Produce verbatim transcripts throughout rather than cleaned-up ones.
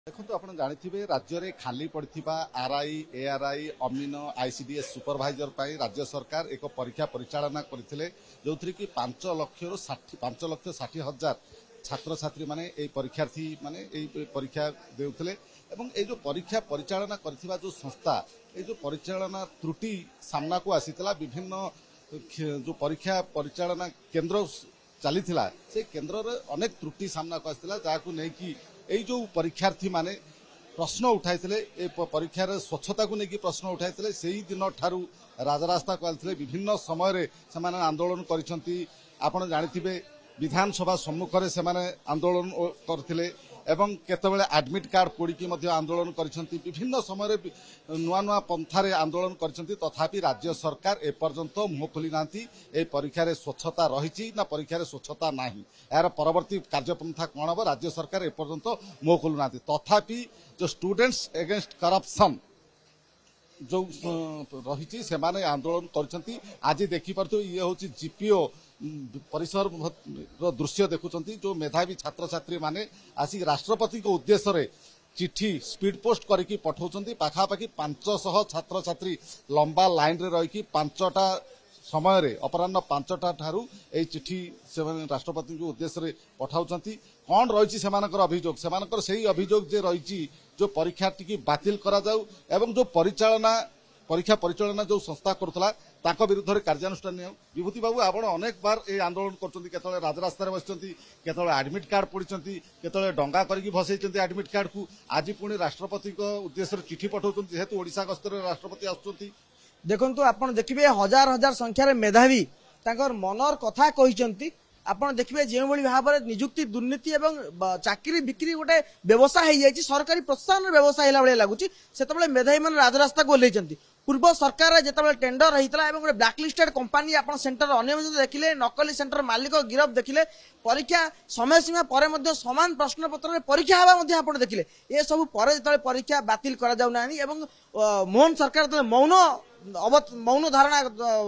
देखो तो आप जानी राज्य में खाली पड़ा आरआई एआरआई अमीन आईसीडीएस सुपरभाइजर पर राज्य सरकार एक परीक्षा परिचालना करते जो थी कि पांच लक्ष षाठी पांच लक्ष षाठी हजार छात्र छात्री माने ए परीक्षार्थी माने ए परीक्षा देउथले एवं ए जो परीक्षा परिचालना करथिबा जो संस्था ए जो परिचालना त्रुटि सामना को आसीतला विभिन्न जो परीक्षा परिचालना केंद्र चली से केंद्र रे अनेक त्रुटि सामना को आसीतला जाकू नै कि ए जो परीक्षार्थी माने प्रश्न उठाइथिले ए परीक्षार स्वच्छता को लेकिन प्रश्न उठाइथिले सेही दिन ठारू राजरास्ता करथिले विभिन्न समय रे समान आंदोलन करिसंती आपण जानिथिबे विधानसभा सम्मुख में से आंदोलन करथिले एवं केतबेले एडमिट कार्ड पोड़िकी आंदोलन करिसंती विभिन्न समय नुआ नुआ पंथारे आंदोलन करिसंती तथापि राज्य सरकार एपर्यंत मुह खोली नांती ए परीक्षा रे स्वच्छता रही ना परीक्षा रे स्वच्छता नाही यार परवर्ती कार्यपंथा कौन हम राज्य सरकार एपर्यंत मुह खोलु नांती तथापि जो स्टूडेंट्स एगेंस्ट करप्शन जो रही से माने आंदोलन करछंती आज देखि परतो ये होची जीपीओ परिसर दृश्य देखुंत जो मेधावी छात्र छात्री माने आसिक राष्ट्रपति को उद्देश्य रे चिट्ठी स्पीड पोस्ट करके पठाउछंती पाखापाखि पांच सौ छात्र छात्री लंबा लाइन रे रही पांचटा समय रे अपराह्न पांचटा ठारू ए चिट्ठी से राष्ट्रपति को उद्देश्य रे पठाउछंती कौन रही सेमानकर अभियोग सेमानकर सही अभियोग जे रही जो परीक्षा टी बातिल करा जाऊ एवं जो परिचालना परीक्षा परिचालना जो संस्था करुला तांको विरुद्ध रे कार्यानुष्ठान नियो विभूति बाबू आपण अनेक बार ए आंदोलन करछंती केतले राजरास्ता रे बसछंती केतले एडमिट कार्ड पडिछंती केतले डंगा करके भसैछंती एडमिट कार्ड को आज पुणी राष्ट्रपति को उद्देश्य रे चिट्ठी पठाउछंती जेहेतु ओडिसा गस्तर राष्ट्रपति आछंती देखंतु आपण देखिबे हजार हजार संख्या रे मेधावी तांकर मनर कथा कहिसंती आपण देखिबे जे भली भाव में नियुक्ति दुर्नीति एवं चाकरी बिक्री गोटे व्यवसाय हो जाए सरकारी प्रोत्साहन व्यवसाय होला बळे लागुची सेतबेले मेधावी मन राजरास्ता को लेचंती पूर्व सरकार जिते टेंडर होता है गोटे ब्लैकलिस्टेड कंपनी आप सेंटर अनियमित देखिले नकली सेंटर मालिक गिरफ देखिले परीक्षा समय सीमा पर समान प्रश्न पत्र परीक्षा हवा आप देखिले ये सब पर जो परीक्षा बातिल करा जाउ नानी एवं मोहन सरकार जो मौन मौन धारणा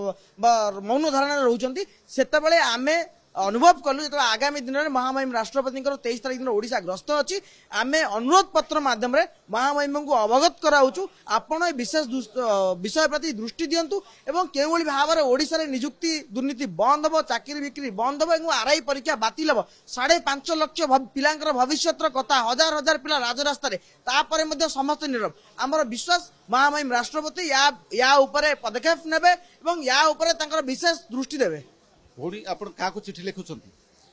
मौन धारणा रोचंती सेतबेले आमे अनुभव कलु जो आगामी दिन में महामहिम राष्ट्रपति तेईस तारीख दिन ओडिशा ग्रस्त अच्छी आम अनुरोध पत्र माध्यम महामहिम को अवगत कराऊँ आपण विशेष विषय प्रति दृष्टि दिंतु एवं केवल भाव में ओडिशा रे नियुक्ति दुर्नीति बंद हम चाकरी बिक्री बंद हम आरआई परीक्षा बातिल हम साढ़े पांच लक्ष पिलांकर भविष्य कथा हजार हजार पिला राजरास्तार तापर समस्त नीरव आमर विश्वास महामहिम राष्ट्रपति या या उपरे पदक्षेप नेबे एवं या उपरे तांकर विशेष दृष्टि देबे भौणी आपण काको चिट्ठी लिखुछंती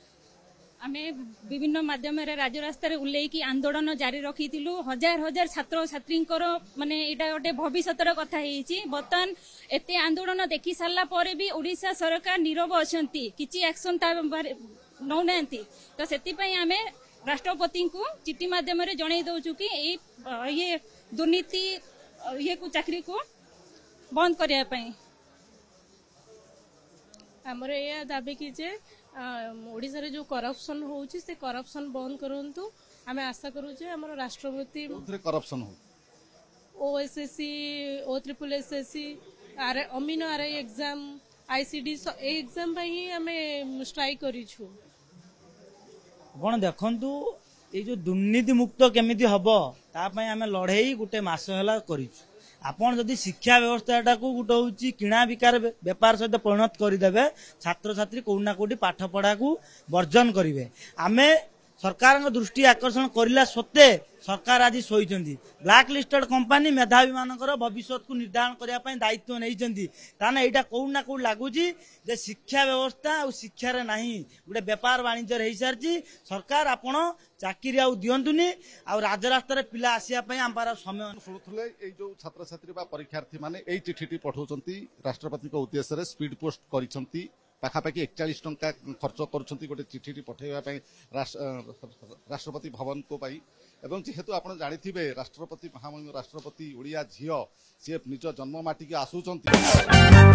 आमे विभिन्न माध्यम रे राजरास्ता रे उल्लेखी आंदोलन जारी रखिथिलु हजार हजार छात्र छात्रींकर माने एटा गोटे भविष्यतर कथा हेछि बर्तमान एते आंदोलन देखि सारला परे भी ओडिशा सरकार नीरव अछंती किछि एक्शन ता नौ नांती तो सेति पई आमे राष्ट्रपति को चिट्ठी माध्यम रे जणै दउछु कि ए ये दुर्नीति ये को चाकरी को बंद करिया पई आमर यह दाबी कि जे ओडिशा रे जो करप्शन होउची से करप्शन बंद करंतु आमे आशा करू जे हमर राष्ट्रपति करप्शन हो ओएसएससी ओ ट्रिपल एसएससी आर अमीनो आर एग्जाम आईसीडी एग्जाम पई आमे स्ट्राइक करिछु कोन देखंतु ए जो दुर्नीति मुक्त केमिति हबो ता पई आमे लढेई गुटे मास होला करिछु आपण जदि शिक्षा व्यवस्था को गोटे हूँ किणा बिकार बेपार सहित परिणत करदे छात्र छात्री कौना कौटी पाठ पढ़ा को वर्जन करेंगे आमे सरकार दृष्टि आकर्षण करला सत्ते सरकार आज शोचंती ब्लैक लिस्टेड कंपनी मेधावी मानकर भविष्य को निर्धारण करने दायित्व नहीं ताने यहाँ कौना कौट लगुच जे शिक्षा व्यवस्था और शिक्षा रे नहीं गोटे बेपार वाणिज्य हो सारी सरकार आपण चाकरी आउ दिंतुनि आ राजरास्तार पिला आसापी आम समय शुणुले जो छात्र छात्री परीक्षार्थी मैंने यही चिठी पठाउछंती राष्ट्रपति उद्देश्य स्पीड पोस्ट करिसंती पाखापाखि एकचालीस टंका खर्च करुँच गोटे चिठी पठाइबा राष्ट्रपति भवन को पाई एवं जेहेतु आप जानी राष्ट्रपति महामहिम राष्ट्रपति ओडिया झील सी निज जन्ममाटी की आसुचंती।